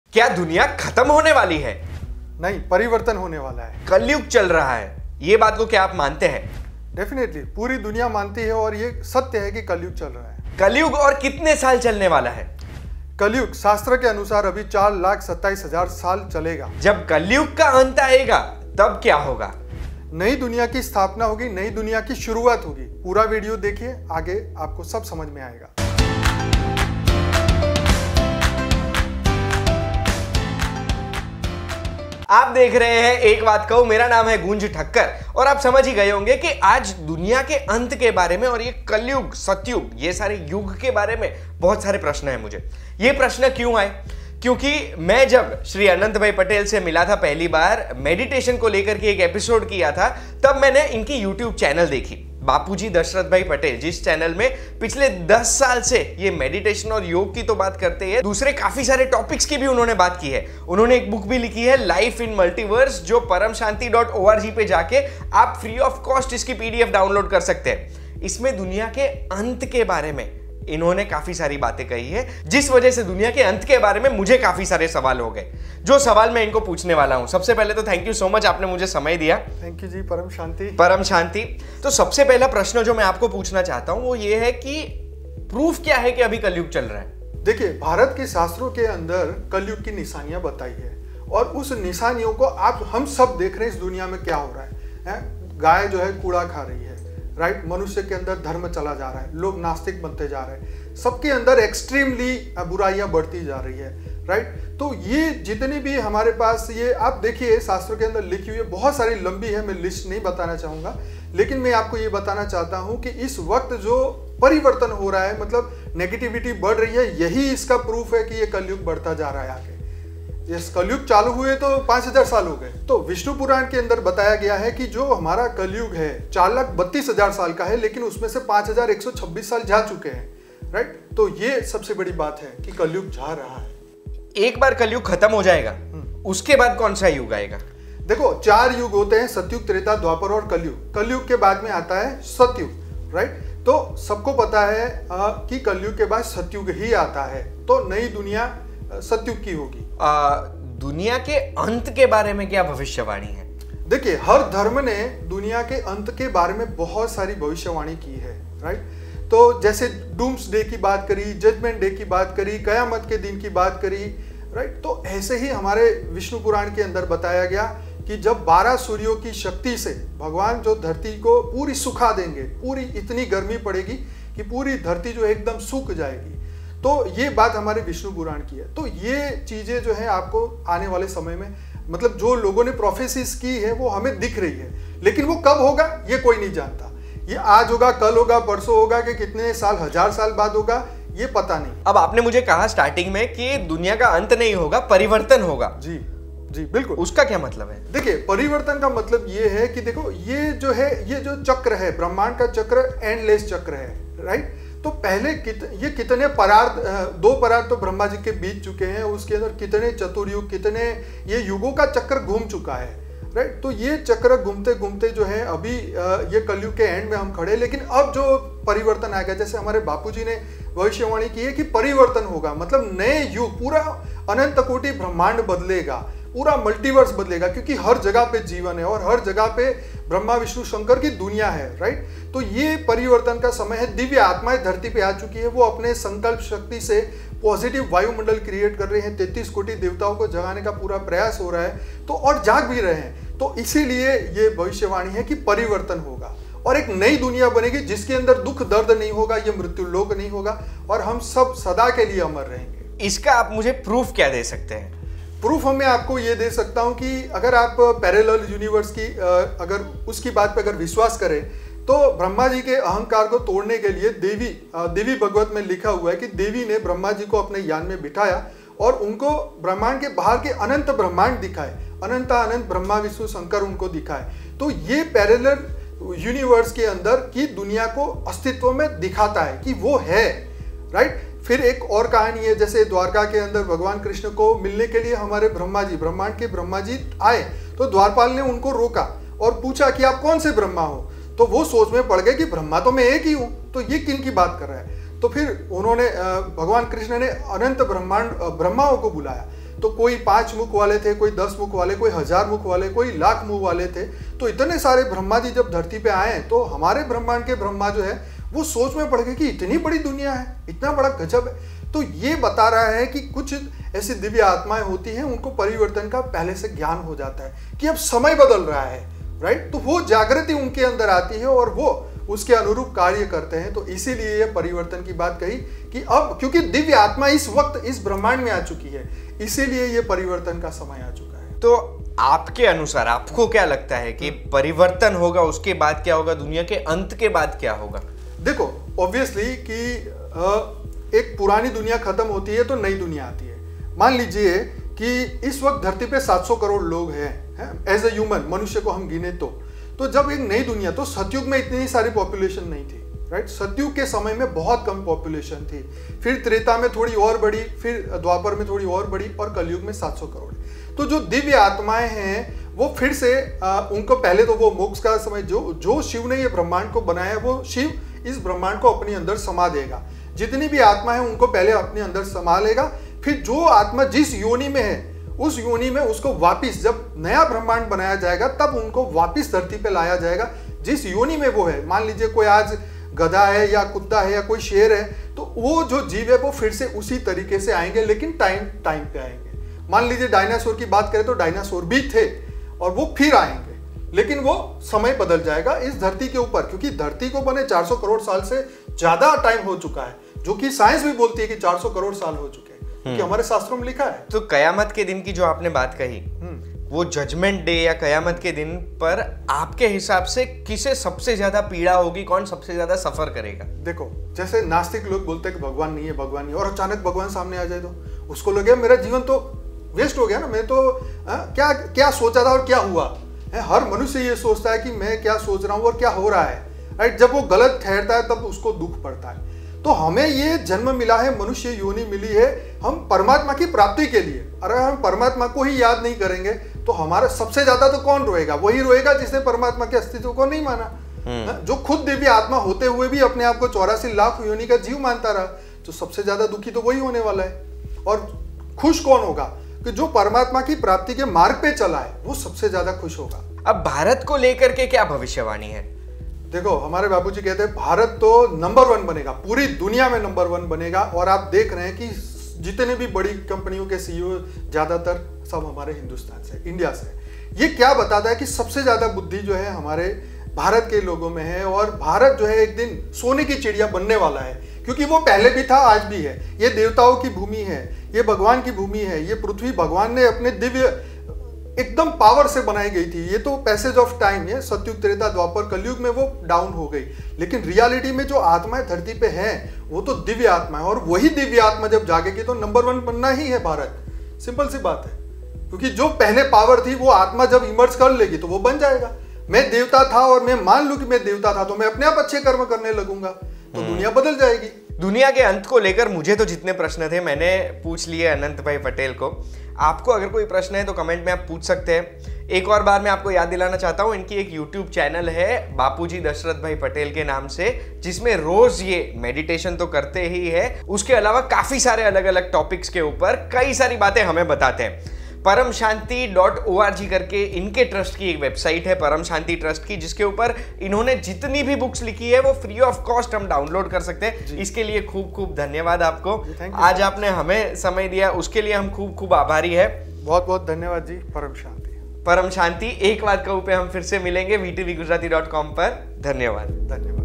क्या दुनिया खत्म होने वाली है? नहीं, परिवर्तन होने वाला है। कलयुग चल रहा है, ये बात को क्या आप मानते हैं? डेफिनेटली पूरी दुनिया मानती है और ये सत्य है कि कलयुग चल रहा है। कलयुग और कितने साल चलने वाला है? कलयुग शास्त्र के अनुसार अभी 4,27,000 साल चलेगा। जब कलयुग का अंत आएगा तब क्या होगा? नई दुनिया की स्थापना होगी, नई दुनिया की शुरुआत होगी। पूरा वीडियो देखिए, आगे आपको सब समझ में आएगा। आप देख रहे हैं एक बात कहूं, मेरा नाम है गूंज ठक्कर और आप समझ ही गए होंगे कि आज दुनिया के अंत के बारे में और ये कलयुग, सतयुग, ये सारे युग के बारे में बहुत सारे प्रश्न हैं मुझे। ये प्रश्न क्यों आए? क्योंकि मैं जब श्री अनंत भाई पटेल से मिला था पहली बार, मेडिटेशन को लेकर के एक एपिसोड किया था, तब मैंने इनकी यूट्यूब चैनल देखी, बापूजी दशरथ भाई पटेल, जिस चैनल में पिछले 10 साल से ये मेडिटेशन और योग की तो बात करते हैं, दूसरे काफी सारे टॉपिक्स की भी उन्होंने बात की है। उन्होंने एक बुक भी लिखी है, लाइफ इन मल्टीवर्स, जो paramshanti.org पे जाके आप फ्री ऑफ कॉस्ट इसकी PDF डाउनलोड कर सकते हैं। इसमें दुनिया के अंत के बारे में इन्होंने काफी सारी बातें कही है, जिस वजह से दुनिया के अंत के बारे में मुझे काफी सारे सवाल हो गए, जो सवाल मैं इनको पूछने वाला हूं। सबसे पहले तो थैंक यू सो मच, आपने मुझे समय दिया। Thank you ji. परम शांति। परम शांति। तो सबसे पहला प्रश्न जो मैं आपको पूछना चाहता हूं वो ये है कि प्रूफ क्या है कि अभी कलयुग चल रहा है? देखिए, भारत के शास्त्रों के अंदर कलयुग की निशानियां बताई है और उस निशानियों को हम सब देख रहे हैं। इस दुनिया में क्या हो रहा है? गाय जो है कूड़ा खा रही है, राइट? मनुष्य के अंदर धर्म चला जा रहा है, लोग नास्तिक बनते जा रहे हैं, सबके अंदर एक्सट्रीमली बुराइयां बढ़ती जा रही है, राइट? तो ये जितनी भी हमारे पास, ये आप देखिए शास्त्रों के अंदर लिखी हुई है, बहुत सारी लंबी है, मैं लिस्ट नहीं बताना चाहूंगा, लेकिन मैं आपको ये बताना चाहता हूं कि इस वक्त जो परिवर्तन हो रहा है, मतलब नेगेटिविटी बढ़ रही है, यही इसका प्रूफ है कि ये कलयुग बढ़ता जा रहा है आगे। इस कलयुग चालू हुए तो 5,000 साल हो गए। तो विष्णु पुराण के अंदर बताया गया है कि जो हमारा कलयुग है 4,32,000 साल का है, लेकिन उसमें से 5,126 साल जा चुके हैं, राइट? तो ये सबसे बड़ी बात है कि कलयुग जा रहा है। एक बार कलयुग खत्म हो जाएगा, उसके बाद कौन सा युग आएगा? देखो, 4 युग होते हैं, सतयुग, त्रेता, द्वापर और कलयुग। कलयुग के बाद में आता है सतयुग, राइट? तो सबको पता है कि कलयुग के बाद सतयुग ही आता है, तो नई दुनिया सतयुग की होगी। दुनिया के अंत के बारे में क्या भविष्यवाणी है? देखिए, हर धर्म ने दुनिया के अंत के बारे में बहुत सारी भविष्यवाणी की है, राइट? तो जैसे डूम्स डे की बात करी, जजमेंट डे की बात करी, कयामत के दिन की बात करी, राइट? तो ऐसे ही हमारे विष्णु पुराण के अंदर बताया गया कि जब 12 सूर्यों की शक्ति से भगवान जो धरती को पूरी सुखा देंगे, पूरी इतनी गर्मी पड़ेगी कि पूरी धरती जो एकदम सूख जाएगी। तो ये बात हमारे विष्णु पुराण की है। तो ये चीजें जो है आपको आने वाले समय में, मतलब जो लोगों ने प्रोफेसीज की है वो हमें दिख रही है, लेकिन वो कब होगा ये कोई नहीं जानता। ये आज होगा, कल होगा, परसों होगा, कि कितने साल, 1000 साल बाद होगा, ये पता नहीं। अब आपने मुझे कहा स्टार्टिंग में कि दुनिया का अंत नहीं होगा, परिवर्तन होगा। जी जी, बिल्कुल। उसका क्या मतलब है? देखिए, परिवर्तन का मतलब ये है कि देखो, ये जो है, ये जो चक्र है, ब्रह्मांड का चक्र एंडलेस चक्र है, राइट? तो पहले ये कितने परार्थ, 2 परार्थ तो ब्रह्मा जी के बीत चुके हैं, उसके अंदर कितने चतुर्युग, कितने ये युगों का चक्र घूम चुका है, राइट? तो ये चक्र घूमते घूमते जो है अभी ये कलयुग के एंड में हम खड़े। लेकिन अब जो परिवर्तन आएगा, जैसे हमारे बापूजी ने भविष्यवाणी की है कि परिवर्तन होगा, मतलब नए युग, पूरा अनंत कोटि ब्रह्मांड बदलेगा, पूरा मल्टीवर्स बदलेगा, क्योंकि हर जगह पे जीवन है और हर जगह पे ब्रह्मा विष्णु शंकर की दुनिया है, राइट? तो ये परिवर्तन का समय है। दिव्य आत्माएं धरती पे आ चुकी है, वो अपने संकल्प शक्ति से पॉजिटिव वायुमंडल क्रिएट कर रहे हैं, 33 कोटि देवताओं को जगाने का पूरा प्रयास हो रहा है, तो और जाग भी रहे हैं। तो इसीलिए ये भविष्यवाणी है कि परिवर्तन होगा और एक नई दुनिया बनेगी, जिसके अंदर दुख दर्द नहीं होगा, ये मृत्यु लोक नहीं होगा, और हम सब सदा के लिए अमर रहेंगे। इसका आप मुझे प्रूफ क्या दे सकते हैं? प्रूफ मैं आपको ये दे सकता हूं कि अगर आप पैरेलल यूनिवर्स की अगर उसकी बात पे अगर विश्वास करें, तो ब्रह्मा जी के अहंकार को तोड़ने के लिए देवी भगवत में लिखा हुआ है कि देवी ने ब्रह्मा जी को अपने यान में बिठाया और उनको ब्रह्मांड के बाहर के अनंत ब्रह्मांड दिखाए, अनंत ब्रह्मा विष्णु शंकर उनको दिखाए। तो ये पैरेलल यूनिवर्स के अंदर की दुनिया को अस्तित्व में दिखाता है कि वो है, राइट? फिर एक और कहानी है, जैसे द्वारका के अंदर भगवान कृष्ण को मिलने के लिए हमारे ब्रह्मांड के ब्रह्मा जी आए, तो द्वारपाल ने उनको रोका और पूछा कि आप कौन से ब्रह्मा हो? तो वो सोच में पड़ गए कि ब्रह्मा तो मैं एक ही हूं, तो ये किन की बात कर रहा है? तो फिर उन्होंने भगवान कृष्ण ने अनंत ब्रह्माओं को बुलाया। तो कोई 5 मुख वाले थे, कोई 10 मुख वाले, कोई 1000 मुख वाले, कोई लाख मुख वाले थे। तो इतने सारे ब्रह्मा जी जब धरती पे आए तो हमारे ब्रह्मांड के ब्रह्मा जो है वो सोच में पड़ गए कि इतनी बड़ी दुनिया है, इतना बड़ा गजब है। तो ये बता रहा है कि कुछ ऐसी दिव्य आत्माएं होती हैं, उनको परिवर्तन का पहले से ज्ञान हो जाता है कि अब समय बदल रहा है, राइट। तो वो जागृति उनके अंदर आती है और वो उसके अनुरूप कार्य करते हैं। तो इसीलिए ये परिवर्तन की बात कही कि अब क्योंकि दिव्य आत्मा इस वक्त इस ब्रह्मांड में आ चुकी है, इसीलिए ये परिवर्तन का समय आ चुका है। तो आपके अनुसार आपको क्या लगता है कि परिवर्तन होगा, उसके बाद क्या होगा, दुनिया के अंत के बाद क्या होगा? देखो, ऑब्वियसली कि एक पुरानी दुनिया खत्म होती है तो नई दुनिया आती है। मान लीजिए कि इस वक्त धरती पे 700 करोड़ लोग हैं एज ए ह्यूमन, मनुष्य को हम गिने तो जब एक नई दुनिया, तो सतयुग में इतनी सारी पॉपुलेशन नहीं थी, राइट। सतयुग के समय में बहुत कम पॉपुलेशन थी, फिर त्रेता में थोड़ी और बढ़ी, फिर द्वापर में थोड़ी और बढ़ी और कलयुग में 700 करोड़। तो जो दिव्य आत्माएं हैं वो फिर से उनको पहले तो वो मोक्ष का समय, जो शिव ने ये ब्रह्मांड को बनाया है वो शिव इस ब्रह्मांड को अपने अंदर समा देगा। जितनी भी आत्मा है उनको पहले अपने अंदर समा लेगा, फिर जो आत्मा जिस योनि में है उस योनि में उसको वापिस, जब नया ब्रह्मांड बनाया जाएगा तब उनको वापिस धरती पे लाया जाएगा जिस योनि में वो है। मान लीजिए कोई आज गधा है या कुत्ता है या कोई शेर है, तो वो जो जीव है वो फिर से उसी तरीके से आएंगे, लेकिन टाइम पे आएंगे। मान लीजिए डायनासोर की बात करें तो डायनासोर भी थे और वो फिर आएंगे, लेकिन वो समय बदल जाएगा इस धरती के ऊपर, क्योंकि धरती को बने 400 करोड़ साल से ज्यादा टाइम हो चुका है, जो कि साइंस भी बोलती है कि 400 करोड़ साल हो चुके हैं, क्योंकि हमारे शास्त्रों में लिखा है। तो कयामत के दिन की जो आपने बात कही, वो जजमेंट डे या कयामत के दिन पर आपके हिसाब से किसे सबसे ज्यादा पीड़ा होगी, कौन सबसे ज्यादा सफर करेगा? देखो, जैसे नास्तिक लोग बोलते हैं कि भगवान नहीं है, भगवान नहीं है, और अचानक भगवान सामने आ जाए तो उसको लगे मेरा जीवन तो वेस्ट हो गया ना, मैं तो क्या क्या सोचा था और क्या हुआ है। हर मनुष्य ये सोचता है कि मैं क्या सोच रहा हूँ और क्या हो रहा है, राइट। जब वो गलत ठहरता है तब उसको दुख पड़ता है। तो हमें ये जन्म मिला है, मनुष्य योनि मिली है हम परमात्मा की प्राप्ति के लिए। अगर हम परमात्मा को ही याद नहीं करेंगे तो हमारा सबसे ज्यादा तो कौन रोएगा? वही रोएगा जिसने परमात्मा के अस्तित्व को नहीं माना, जो खुद दिव्य आत्मा होते हुए भी अपने आप को 84 लाख योनि का जीव मानता रहा। तो सबसे ज्यादा दुखी तो वही होने वाला है। और खुश कौन होगा? कि जो परमात्मा की प्राप्ति के मार्ग पे चला है वो सबसे ज्यादा खुश होगा। अब भारत को लेकर के क्या भविष्यवाणी है? देखो, हमारे बाबूजी कहते हैं भारत तो नंबर 1 बनेगा, पूरी दुनिया में नंबर 1 बनेगा। और आप देख रहे हैं कि जितने भी बड़ी कंपनियों के सीईओ ज्यादातर सब हमारे हिंदुस्तान से, इंडिया से। ये क्या बताता है कि सबसे ज्यादा बुद्धि जो है हमारे भारत के लोगों में है, और भारत जो है एक दिन सोने की चिड़िया बनने वाला है, क्योंकि वो पहले भी था, आज भी है। ये देवताओं की भूमि है, ये भगवान की भूमि है। ये पृथ्वी भगवान ने अपने दिव्य एकदम पावर से बनाई गई थी। ये तो पैसेज ऑफ टाइम है, सतयुग, त्रेता, द्वापर, कलयुग में वो डाउन हो गई, लेकिन रियलिटी में जो आत्माएं धरती पे हैं वो तो दिव्य आत्मा है। और वही दिव्य आत्मा जब जागेगी तो नंबर 1 बनना ही है भारत। सिंपल सी बात है, क्योंकि जो पहले पावर थी वो आत्मा जब इमर्ज कर लेगी तो वो बन जाएगा। मैं देवता था और मैं मान लूं कि मैं देवता था तो मैं अपने आप अच्छे कर्म करने लगूंगा, तो दुनिया बदल जाएगी। दुनिया के अंत को लेकर मुझे तो जितने प्रश्न थे मैंने पूछ लिए अनंत भाई पटेल को। आपको अगर कोई प्रश्न है तो कमेंट में आप पूछ सकते हैं। एक और बार मैं आपको याद दिलाना चाहता हूं, इनकी एक YouTube चैनल है बापूजी दशरथ भाई पटेल के नाम से, जिसमें रोज ये मेडिटेशन तो करते ही है, उसके अलावा काफी सारे अलग अलग टॉपिक्स के ऊपर कई सारी बातें हमें बताते हैं। परमशांति.org करके इनके ट्रस्ट की एक वेबसाइट है, परम शांति ट्रस्ट की, जिसके ऊपर इन्होंने जितनी भी बुक्स लिखी है वो फ्री ऑफ कॉस्ट हम डाउनलोड कर सकते हैं। इसके लिए खूब खूब धन्यवाद आपको। आज आपने हमें समय दिया, उसके लिए हम खूब खूब आभारी है। बहुत बहुत धन्यवाद जी। परम शांति एक बात कहूं पे हम फिर से मिलेंगे VTVGujarati.com पर। धन्यवाद।